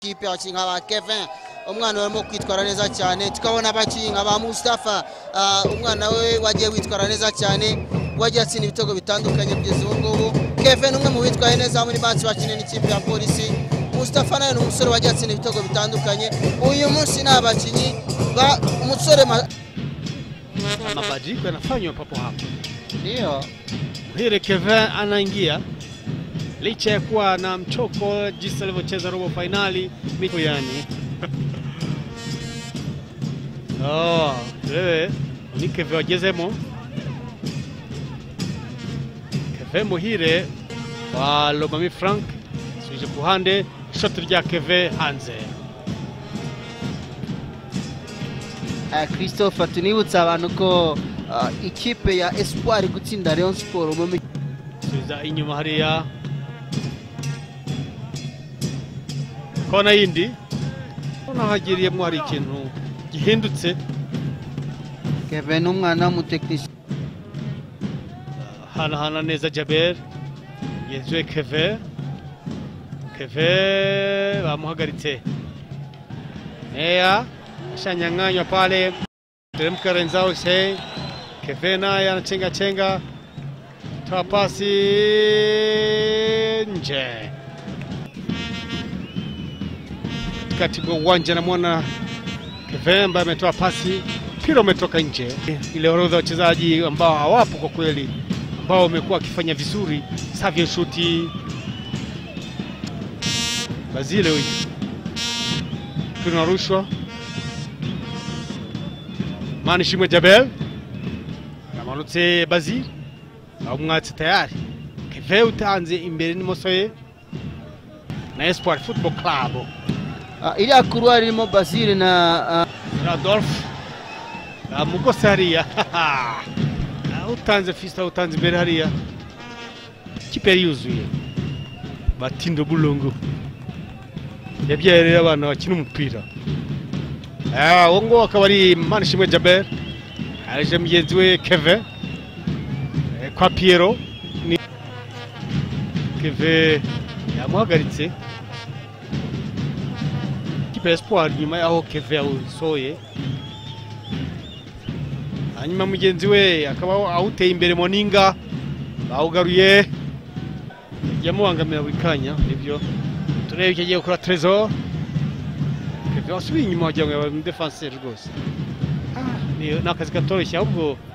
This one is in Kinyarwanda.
equipe abakinyi nka Kevin umwana warimo kwitwara neza cyane tukabona abakinyi nka Mustafa umwana we wagiye witwara neza cyane wagiye atsinda ibitego bitandukanye kugeza ubu ngubu Kevin umwe mu bitwaye neza muri match bakinye n'ikipe ya Polisi Mustafa nawe umusore wagiye atsinda ibitego bitandukanye uyu munsi n'abakinyi ba umusore mabadiliko yanafanywa papo hapo. ndio Muhire Kevin anaingia licha ya kuwa na mchoko jinsi alivyocheza robo finali mito yani. Wewe ni Kevin wagezemo. Kevin Muhire wa Lomami Frank suje kuhande shot rya Kevin hanze. Christophe tunibutsa abantu ko ikipe ya Espoir gutsinda Rayon Sport mu subiza inyuma hariya kona yindi unahagiriyemo hari ikintu gihindutse. Kevin umwana mu technicien hana neza Jaber yezwe Kevin bamuhagaritse shanyang'anywa pale teremka Renzao se Kevin naye anachenga toa pasi nje katika uwanja. Namwona Kevin ambaye ametoa pasi mpira umetoka nje. Ile orodha wachezaji ambao hawapo kwa kweli ambao wamekuwa wakifanya vizuri Savio Shuti Bazile huyu tunarushwa Manishimwe Jabel amanutse Bazile umwatsi tayari Kevin utanze imbere n'imosoye na Espoir Football Club. ili akuruwa irimo Bazile na Radolf mugose hariya utanze Fista utanze imbere hariya kipe yuzuye Batindo Bulongo yabyerera abana bakina umupira. Wongo akaba ari Manishimwe Jabel aje mugenzi we Kevin kwa Piero ni Kevin yamuhagaritse kipe Espoir nyuma yaho Kevin usoye hanyuma mugenzi we akaba awuteye imbere Moninga bawugaruye yamubangamira buri kanya. Nibyo turebe icyo agiye gukora Trezor Kevin asubiye inyuma wagira ngo yaba defenseur rwose. Ni akazi katoroshye ahubwo